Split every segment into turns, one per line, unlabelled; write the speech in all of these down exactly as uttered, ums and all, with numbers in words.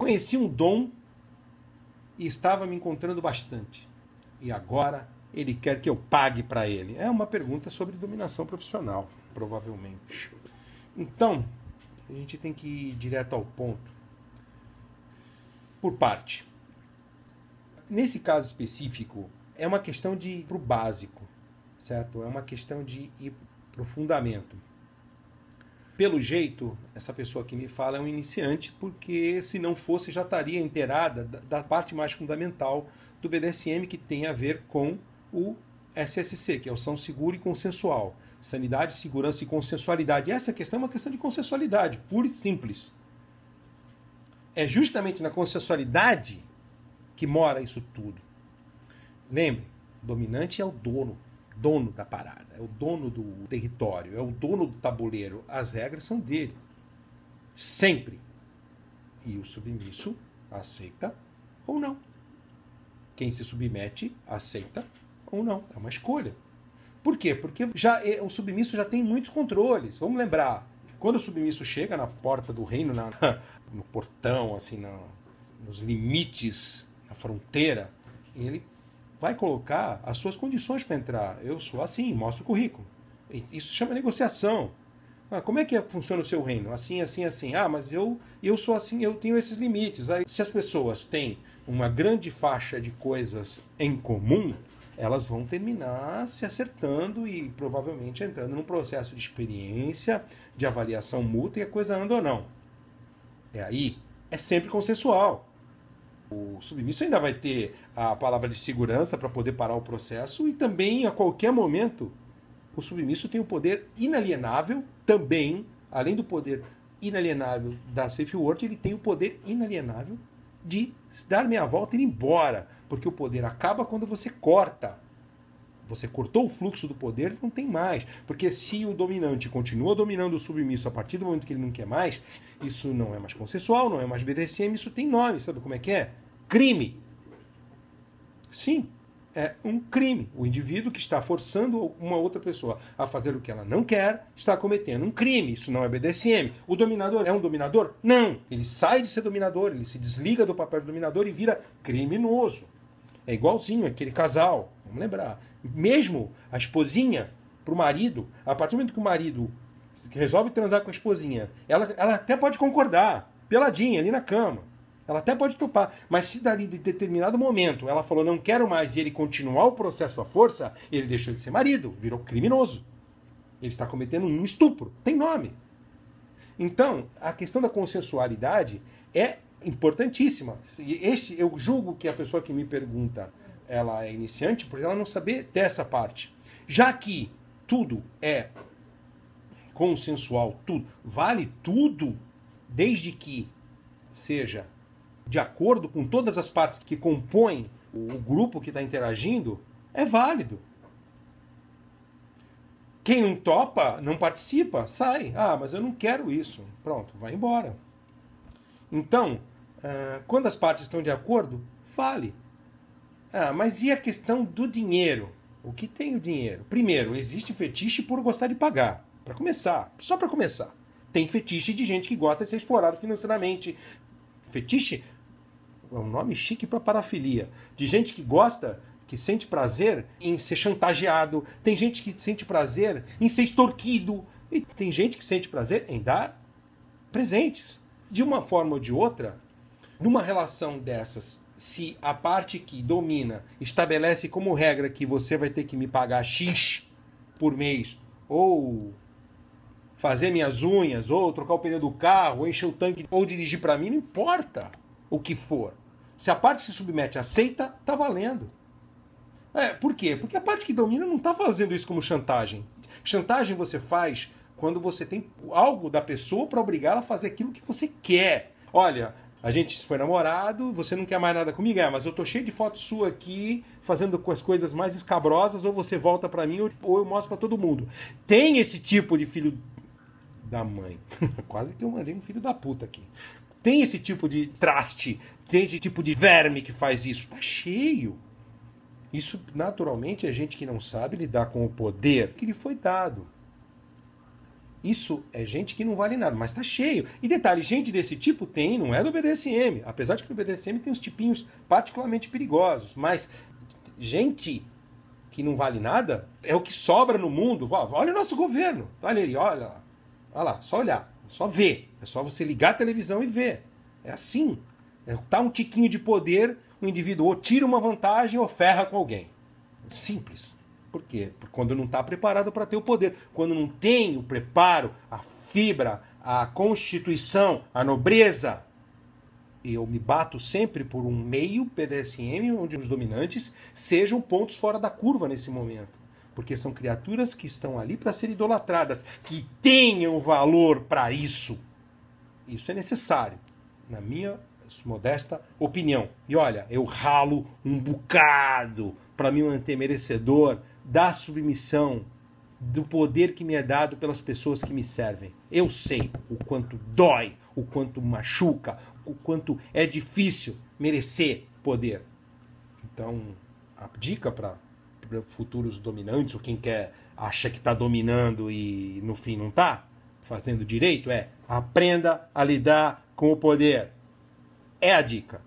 Conheci um dom e estava me encontrando bastante. E agora ele quer que eu pague para ele. É uma pergunta sobre dominação profissional, provavelmente. Então, a gente tem que ir direto ao ponto. Por parte. Nesse caso específico, é uma questão de ir para o básico, certo? É uma questão de ir para o fundamento. Pelo jeito, essa pessoa que me fala é um iniciante, porque se não fosse já estaria inteirada da parte mais fundamental do B D S M, que tem a ver com o S S C, que é o São Seguro e Consensual. Sanidade, segurança e consensualidade. Essa questão é uma questão de consensualidade, pura e simples. É justamente na consensualidade que mora isso tudo. Lembre, o dominante é o dono, dono da parada, é o dono do território, é o dono do tabuleiro. As regras são dele. Sempre. E o submisso aceita ou não. Quem se submete aceita ou não. É uma escolha. Por quê? Porque já, o submisso já tem muitos controles. Vamos lembrar, quando o submisso chega na porta do reino, na, no portão, assim, na, nos limites, na fronteira, ele vai colocar as suas condições para entrar. Eu sou assim, mostra o currículo. Isso chama negociação. Ah, como é que funciona o seu reino? Assim, assim, assim. Ah, mas eu, eu sou assim, eu tenho esses limites. Aí, se as pessoas têm uma grande faixa de coisas em comum, elas vão terminar se acertando e provavelmente entrando num processo de experiência, de avaliação mútua, e a coisa anda ou não. É aí, é sempre consensual. O submisso ainda vai ter a palavra de segurança para poder parar o processo, e também, a qualquer momento, o submisso tem o poder inalienável também, além do poder inalienável da safe word, ele tem o poder inalienável de dar meia volta e ir embora, porque o poder acaba quando você corta. Você cortou o fluxo do poder, não tem mais. Porque se o dominante continua dominando o submisso a partir do momento que ele não quer mais, isso não é mais consensual, não é mais B D S M, isso tem nome. Sabe como é que é? Crime. Sim, é um crime. O indivíduo que está forçando uma outra pessoa a fazer o que ela não quer está cometendo um crime. Isso não é B D S M. O dominador é um dominador? Não. Ele sai de ser dominador, ele se desliga do papel de dominador e vira criminoso. É igualzinho aquele casal, vamos lembrar. Mesmo a esposinha para o marido, a partir do momento que o marido resolve transar com a esposinha, ela, ela até pode concordar, peladinha, ali na cama. Ela até pode topar, mas se dali de determinado momento ela falou não quero mais e ele continuar o processo à força, ele deixou de ser marido, virou criminoso. Ele está cometendo um estupro, tem nome. Então, a questão da consensualidade é importantíssima. Este, eu julgo que a pessoa que me pergunta, ela é iniciante por ela não saber dessa parte. Já que tudo é consensual, tudo, vale tudo, desde que seja de acordo com todas as partes que compõem o grupo que está interagindo, é válido. Quem não topa, não participa, sai. Ah, mas eu não quero isso. Pronto, vai embora. Então, quando as partes estão de acordo, vale. Ah, mas e a questão do dinheiro? O que tem o dinheiro? Primeiro, existe fetiche por gostar de pagar. Para começar, só para começar. Tem fetiche de gente que gosta de ser explorado financeiramente. Fetiche é um nome chique para parafilia. De gente que gosta, que sente prazer em ser chantageado. Tem gente que sente prazer em ser extorquido. E tem gente que sente prazer em dar presentes. De uma forma ou de outra, numa relação dessas, se a parte que domina estabelece como regra que você vai ter que me pagar X por mês, ou fazer minhas unhas, ou trocar o pneu do carro, ou encher o tanque, ou dirigir para mim, não importa o que for. Se a parte que se submete aceita, tá valendo. É, por quê? Porque a parte que domina não está fazendo isso como chantagem. Chantagem você faz quando você tem algo da pessoa para obrigar ela a fazer aquilo que você quer. Olha, a gente foi namorado, você não quer mais nada comigo, é, mas eu tô cheio de fotos sua aqui, fazendo com as coisas mais escabrosas, ou você volta para mim, ou eu mostro para todo mundo. Tem esse tipo de filho da mãe. Quase que eu mandei um filho da puta aqui. Tem esse tipo de traste, tem esse tipo de verme que faz isso. Tá cheio. Isso, naturalmente, é gente que não sabe lidar com o poder que lhe foi dado. Isso é gente que não vale nada, mas tá cheio. E detalhe, gente desse tipo tem, não é do B D S M. Apesar de que no B D S M tem uns tipinhos particularmente perigosos. Mas gente que não vale nada é o que sobra no mundo. Olha o nosso governo. Olha ali, olha lá. Olha lá, só olhar. É só ver. É só você ligar a televisão e ver. É assim. É, tá um tiquinho de poder, o indivíduo ou tira uma vantagem ou ferra com alguém. Simples. Por quê? Porque quando não está preparado para ter o poder, quando não tem o preparo, a fibra, a constituição, a nobreza, eu me bato sempre por um meio B D S M onde os dominantes sejam pontos fora da curva nesse momento. Porque são criaturas que estão ali para serem idolatradas, que tenham valor para isso. Isso é necessário, na minha modesta opinião. E olha, eu ralo um bocado para me manter merecedor da submissão, do poder que me é dado pelas pessoas que me servem. Eu sei o quanto dói, o quanto machuca, o quanto é difícil merecer poder. Então, a dica para futuros dominantes, ou quem quer acha que está dominando e no fim não está fazendo direito, é aprenda a lidar com o poder. É a dica.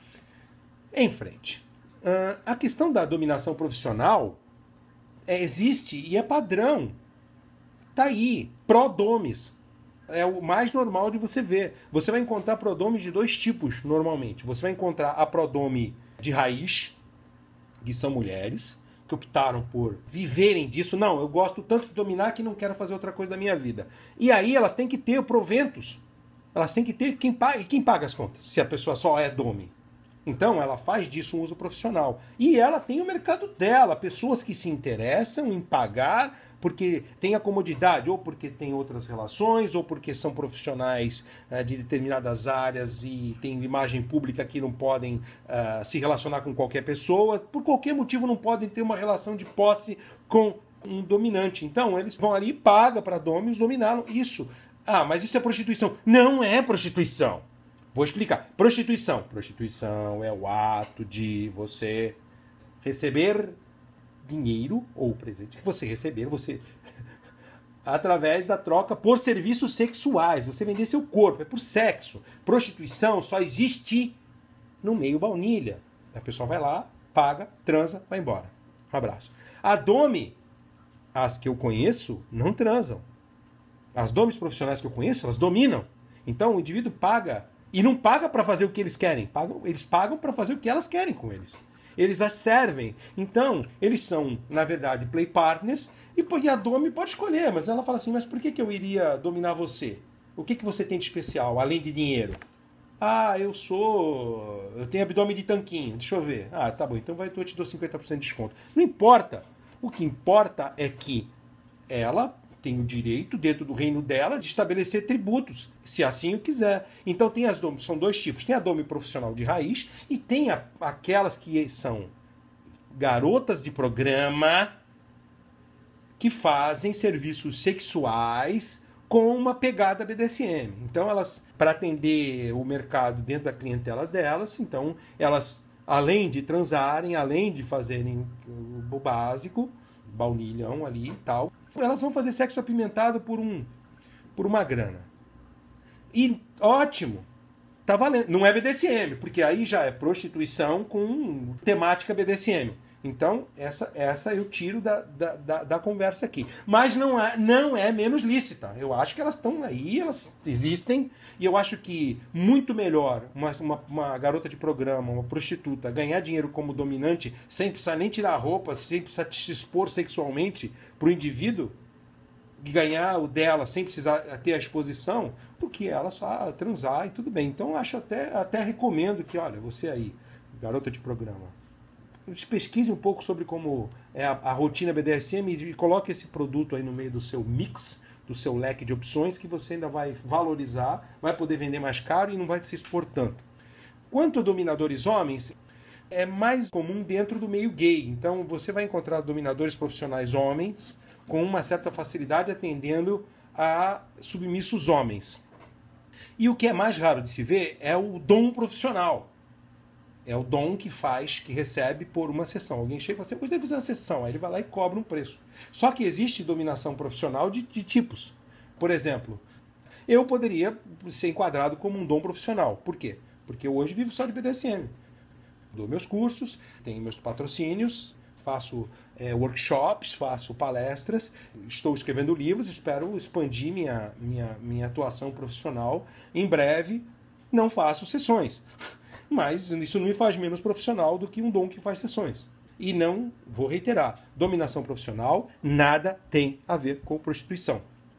Em frente. Uh, a questão da dominação profissional é, existe e é padrão. Tá aí. Prodomes. É o mais normal de você ver. Você vai encontrar prodomes de dois tipos, normalmente. Você vai encontrar a prodome de raiz, que são mulheres, que optaram por viverem disso. Não, eu gosto tanto de dominar que não quero fazer outra coisa da minha vida. E aí elas têm que ter proventos. Elas têm que ter quem paga, e quem paga as contas, se a pessoa só é dome. Então ela faz disso um uso profissional. E ela tem o mercado dela, pessoas que se interessam em pagar porque tem a comodidade, ou porque tem outras relações, ou porque são profissionais uh, de determinadas áreas e têm imagem pública que não podem uh, se relacionar com qualquer pessoa, por qualquer motivo não podem ter uma relação de posse com um dominante. Então eles vão ali e pagam para dominos dominá-lo. Isso. Ah, mas isso é prostituição. Não é prostituição. Vou explicar. Prostituição. Prostituição é o ato de você receber dinheiro ou presente que você receber, você através da troca por serviços sexuais. Você vender seu corpo, é por sexo. Prostituição só existe no meio baunilha. A pessoa vai lá, paga, transa, vai embora. Um abraço. A dome, as que eu conheço, não transam. As domes profissionais que eu conheço, elas dominam. Então o indivíduo paga, e não paga para fazer o que eles querem, pagam, eles pagam para fazer o que elas querem com eles. Eles as servem. Então, eles são, na verdade, play partners, e a dome pode escolher, mas ela fala assim, mas por que, que eu iria dominar você? O que, que você tem de especial, além de dinheiro? Ah, eu sou... eu tenho abdômen de tanquinho, deixa eu ver. Ah, tá bom, então vai, eu te dou cinquenta por cento de desconto. Não importa. O que importa é que ela tem o direito, dentro do reino dela, de estabelecer tributos, se assim o quiser. Então tem as domes, são dois tipos. Tem a dome profissional de raiz e tem a, aquelas que são garotas de programa que fazem serviços sexuais com uma pegada B D S M. Então elas, para atender o mercado dentro da clientela delas, então elas, além de transarem, além de fazerem o básico, baunilhão ali e tal, elas vão fazer sexo apimentado por, um, por uma grana. E ótimo, tá valendo. Não é B D S M, porque aí já é prostituição com temática B D S M. Então, essa, essa eu tiro da, da, da, da conversa aqui. Mas não é, não é menos lícita. Eu acho que elas estão aí, elas existem, e eu acho que muito melhor uma, uma, uma garota de programa, uma prostituta, ganhar dinheiro como dominante, sem precisar nem tirar a roupa, sem precisar se expor sexualmente para o indivíduo, e ganhar o dela sem precisar ter a exposição, do que ela só transar e tudo bem. Então, eu acho até, até recomendo que, olha, você aí, garota de programa, pesquise um pouco sobre como é a, a rotina B D S M e coloque esse produto aí no meio do seu mix, do seu leque de opções, que você ainda vai valorizar, vai poder vender mais caro e não vai se expor tanto. Quanto a dominadores homens, é mais comum dentro do meio gay. Então você vai encontrar dominadores profissionais homens com uma certa facilidade atendendo a submissos homens. E o que é mais raro de se ver é o dom profissional. É o dom que faz, que recebe por uma sessão. Alguém chega e fala assim, eu gostaria de fazer uma sessão. Aí ele vai lá e cobra um preço. Só que existe dominação profissional de, de tipos. Por exemplo, eu poderia ser enquadrado como um dom profissional. Por quê? Porque eu hoje vivo só de B D S M. Dou meus cursos, tenho meus patrocínios, faço é, workshops, faço palestras, estou escrevendo livros, espero expandir minha, minha, minha atuação profissional. Em breve, não faço sessões. Mas isso não me faz menos profissional do que um dom que faz sessões. E não, vou reiterar, dominação profissional nada tem a ver com prostituição.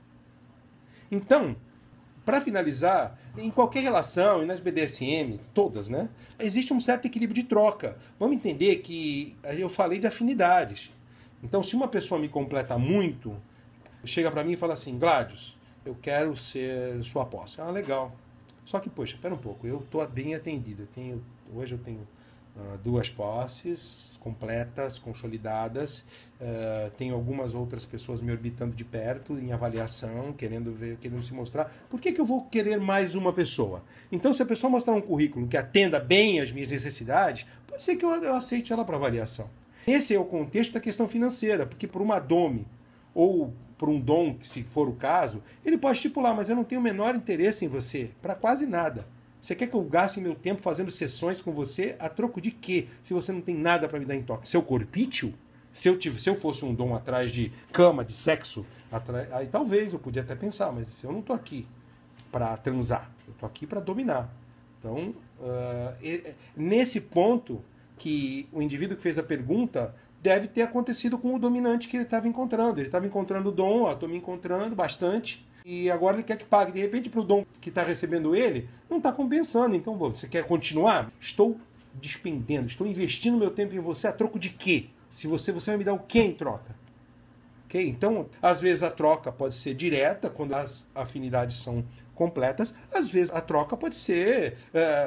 Então, para finalizar, em qualquer relação, e nas B D S M, todas, né? Existe um certo equilíbrio de troca. Vamos entender que eu falei de afinidades. Então, se uma pessoa me completa muito, chega para mim e fala assim, Gladius, eu quero ser sua posse. Ah, legal. Só que, poxa, espera um pouco, eu estou bem atendido. Eu tenho, hoje eu tenho uh, duas posses completas, consolidadas. Uh, tenho algumas outras pessoas me orbitando de perto, em avaliação, querendo ver, querendo se mostrar. Por que que eu vou querer mais uma pessoa? Então, se a pessoa mostrar um currículo que atenda bem às minhas necessidades, pode ser que eu, eu aceite ela para avaliação. Esse é o contexto da questão financeira, porque por uma dome ou por um dom, se for o caso, ele pode estipular, mas eu não tenho o menor interesse em você, para quase nada. Você quer que eu gaste meu tempo fazendo sessões com você a troco de quê? Se você não tem nada para me dar em toque. Seu corpício? Se eu, tive, se eu fosse um dom atrás de cama, de sexo, atrás, aí talvez eu podia até pensar, mas eu não estou aqui para transar, eu estou aqui para dominar. Então, uh, nesse ponto que o indivíduo que fez a pergunta deve ter acontecido com o dominante que ele estava encontrando. Ele estava encontrando o dom, ó, estou me encontrando bastante, e agora ele quer que pague. De repente, para o dom que está recebendo ele, não está compensando. Então, você quer continuar? Estou despendendo, estou investindo meu tempo em você a troco de quê? Se você, você vai me dar o quê em troca? Okay? Então, às vezes a troca pode ser direta, quando as afinidades são completas. Às vezes a troca pode ser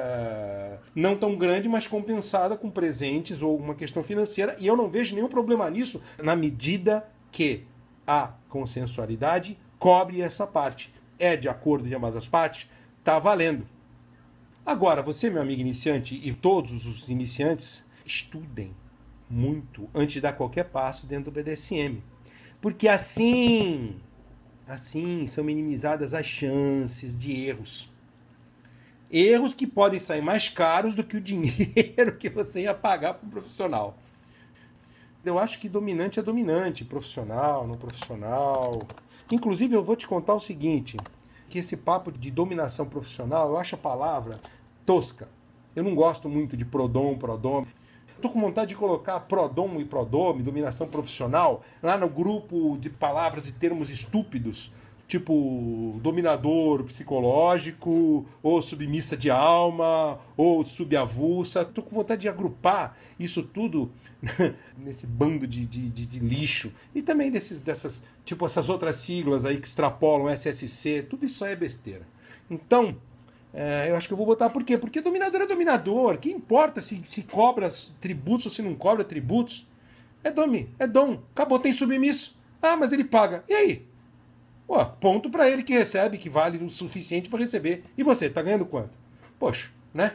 é, não tão grande, mas compensada com presentes ou uma questão financeira. E eu não vejo nenhum problema nisso, na medida que a consensualidade cobre essa parte. É de acordo de ambas as partes, está valendo. Agora, você, meu amigo iniciante, e todos os iniciantes, estudem muito antes de dar qualquer passo dentro do B D S M. Porque assim... Assim, são minimizadas as chances de erros. Erros que podem sair mais caros do que o dinheiro que você ia pagar para um profissional. Eu acho que dominante é dominante, profissional, não profissional. Inclusive, eu vou te contar o seguinte, que esse papo de dominação profissional, eu acho a palavra tosca. Eu não gosto muito de prodom, prodom. Estou com vontade de colocar prodom e prodome, dominação profissional, lá no grupo de palavras e termos estúpidos, tipo dominador psicológico, ou submissa de alma, ou subavulsa. Estou com vontade de agrupar isso tudo nesse bando de, de, de, de lixo. E também desses, dessas, tipo essas outras siglas aí que extrapolam S S C, tudo isso aí é besteira. Então... É, eu acho que eu vou botar por quê? Porque dominador é dominador. Que importa se, se cobra tributos ou se não cobra tributos? É domi, é dom. Acabou, tem submisso. Ah, mas ele paga. E aí? Pô, ponto para ele que recebe, que vale o suficiente para receber. E você, tá ganhando quanto? Poxa, né?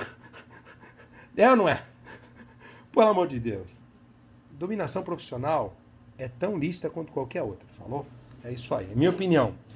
É ou não é? Pelo amor de Deus. Dominação profissional é tão lícita quanto qualquer outra, falou? É isso aí, é minha opinião.